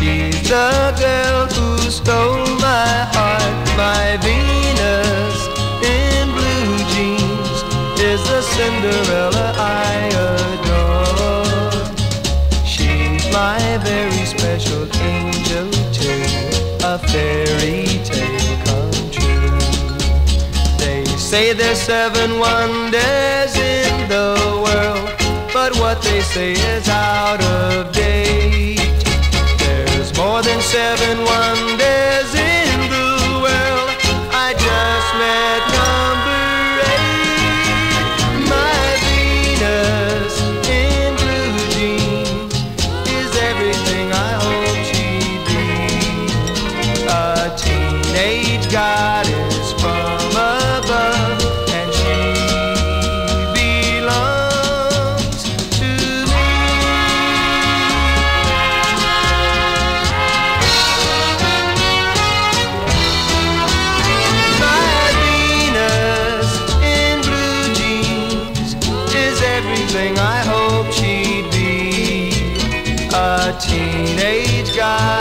She's the girl who stole my heart. My Venus in blue jeans is the Cinderella I adore. She's my very special angel too, a fairy tale come true. They say there's 7 wonders in the world, but what they say is out of date. There's more than 7 wonders in the world. I just met number 8. My Venus in blue jeans is everything I hope she'd be. A teenage goddess from above, and she belongs to me. My Venus in blue jeans is everything I hope she'd be. A teenage goddess